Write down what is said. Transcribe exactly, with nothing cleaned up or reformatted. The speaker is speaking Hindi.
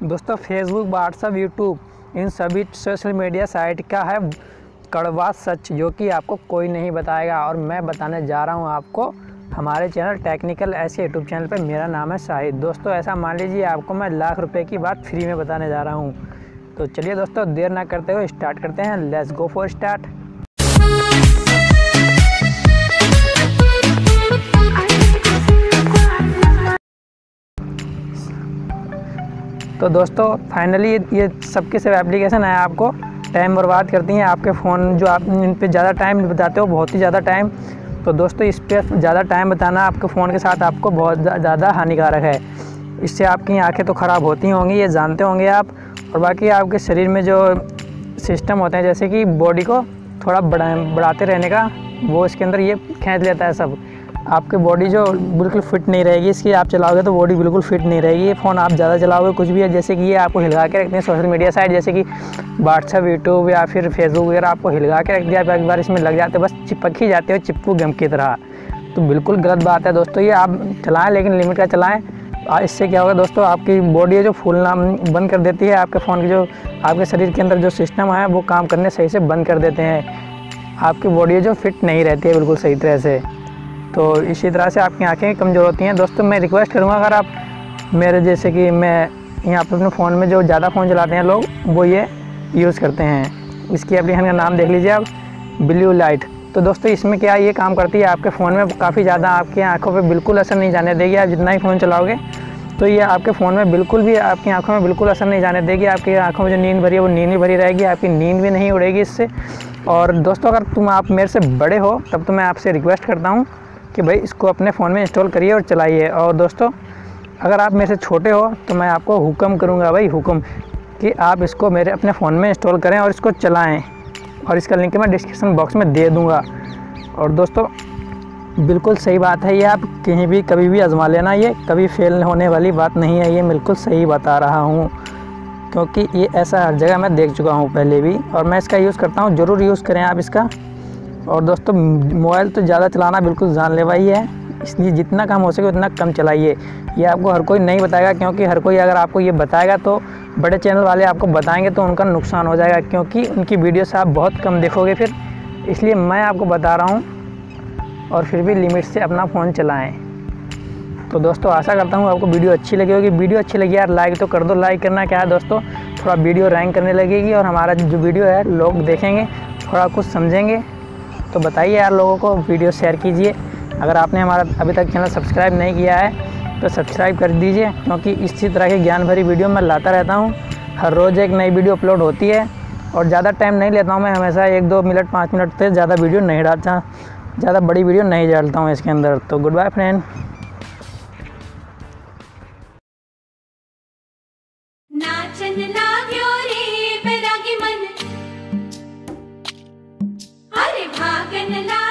दोस्तों फेसबुक, व्हाट्सअप, यूट्यूब इन सभी सोशल मीडिया साइट का है कड़वा सच, जो कि आपको कोई नहीं बताएगा। और मैं बताने जा रहा हूं आपको हमारे चैनल टेक्निकल ऐसे यूट्यूब चैनल पे। मेरा नाम है शाहिद। दोस्तों ऐसा मान लीजिए आपको मैं लाख रुपए की बात फ्री में बताने जा रहा हूं। तो चलिए दोस्तों देर ना करते हुए स्टार्ट करते हैं। Let's go for start. तो दोस्तों फाइनली ये सबके सब एप्लीकेशन है आपको टाइम बर्बाद करती हैं। आपके फ़ोन जो आप इन पे ज़्यादा टाइम बताते हो, बहुत ही ज़्यादा टाइम, तो दोस्तों इस पर ज़्यादा टाइम बताना आपके फ़ोन के साथ आपको बहुत ज़्यादा हानिकारक है। इससे आपकी आंखें तो ख़राब होती होंगी, ये जानते होंगे आप। और बाकी आपके शरीर में जो सिस्टम होते हैं, जैसे कि बॉडी को थोड़ा बढ़ा बढ़ाते रहने का, वो इसके अंदर ये खींच लेता है सब। आपकी बॉडी जो बिल्कुल फिट नहीं रहेगी, इसकी आप चलाओगे तो बॉडी बिल्कुल फिट नहीं रहेगी। ये फ़ोन आप ज़्यादा चलाओगे कुछ भी है, जैसे कि ये आपको हिला के रखते हैं सोशल मीडिया साइट, जैसे कि व्हाट्सएप, यूट्यूब या फिर फेसबुक वगैरह आपको हिला के रख दिया। आप एक बार इसमें लग जाते हो, बस चिपक ही जाते हो चिप्पू गम की तरह। तो बिल्कुल गलत बात है दोस्तों, ये आप चलाएँ लेकिन लिमिट का चलाएँ। इससे क्या होगा दोस्तों, आपकी बॉडी है जो फूलना बंद कर देती है। आपके फ़ोन की जो आपके शरीर के अंदर जो सिस्टम है वो काम करने सही से बंद कर देते हैं। आपकी बॉडी जो फिट नहीं रहती है बिल्कुल सही तरह से। तो इसी तरह से आपकी आंखें कमज़ोर होती हैं। दोस्तों मैं रिक्वेस्ट करूंगा, अगर आप मेरे जैसे कि मैं यहाँ पर अपने फ़ोन में जो ज़्यादा फ़ोन चलाते हैं लोग, वो ये यूज़ करते हैं। इसकी एप्लीकेशन का नाम देख लीजिए आप, ब्लू लाइट। तो दोस्तों इसमें क्या ये काम करती है, आपके फ़ोन में काफ़ी ज़्यादा आपकी आँखों पर बिल्कुल असर नहीं जाने देगी। आप जितना ही फ़ोन चलाओगे तो ये आपके फ़ोन में बिल्कुल भी आपकी आँखों में बिल्कुल असर नहीं जाने देगी। आपकी आँखों में जो नींद भरी है वो नींद ही भरी रहेगी, आपकी नींद भी नहीं उड़ेगी इससे। और दोस्तों अगर तुम आप मेरे से बड़े हो तब तो मैं आपसे रिक्वेस्ट करता हूँ कि भाई इसको अपने फ़ोन में इंस्टॉल करिए और चलाइए। और दोस्तों अगर आप मेरे से छोटे हो तो मैं आपको हुक्म करूँगा भाई हुक्म कि आप इसको मेरे अपने फ़ोन में इंस्टॉल करें और इसको चलाएं। और इसका लिंक मैं डिस्क्रिप्शन बॉक्स में दे दूँगा। और दोस्तों बिल्कुल सही बात है, ये आप कहीं भी कभी भी आजमा लेना, ये कभी फेल होने वाली बात नहीं है। ये बिल्कुल सही बता रहा हूँ, क्योंकि ये ऐसा हर जगह मैं देख चुका हूँ पहले भी, और मैं इसका यूज़ करता हूँ। ज़रूर यूज़ करें आप इसका। और दोस्तों मोबाइल तो ज़्यादा चलाना बिल्कुल जानलेवा ही है, इसलिए जितना कम हो सके उतना कम चलाइए। ये आपको हर कोई नहीं बताएगा, क्योंकि हर कोई अगर आपको ये बताएगा तो बड़े चैनल वाले आपको बताएंगे तो उनका नुकसान हो जाएगा, क्योंकि उनकी वीडियो से आप बहुत कम देखोगे फिर। इसलिए मैं आपको बता रहा हूँ, और फिर भी लिमिट से अपना फ़ोन चलाएँ। तो दोस्तों आशा करता हूँ आपको वीडियो अच्छी लगी होगी। वीडियो अच्छी लगी यार लाइक तो कर दो। लाइक करना क्या है दोस्तों, थोड़ा वीडियो रैंक करने लगेगी और हमारा जो वीडियो है लोग देखेंगे, थोड़ा कुछ समझेंगे। तो बताइए यार लोगों को, वीडियो शेयर कीजिए। अगर आपने हमारा अभी तक चैनल सब्सक्राइब नहीं किया है तो सब्सक्राइब कर दीजिए, क्योंकि इसी तरह की ज्ञान भरी वीडियो मैं लाता रहता हूँ। हर रोज़ एक नई वीडियो अपलोड होती है, और ज़्यादा टाइम नहीं लेता हूँ मैं। हमेशा एक दो मिनट पाँच मिनट से ज़्यादा वीडियो नहीं डालता, ज़्यादा बड़ी वीडियो नहीं डालता हूँ इसके अंदर। तो गुड बाय फ्रेंड। नाचन लाग्यो रे बैरागी मन, अरे भागन ला